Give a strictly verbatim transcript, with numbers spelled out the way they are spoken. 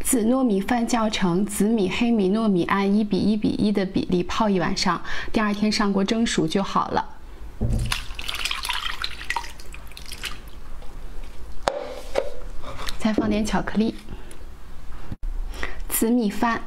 紫糯米饭教程：紫米、黑米、糯米按一比一比一的比例泡一晚上，第二天上锅蒸熟就好了。再放点巧克力。紫米饭。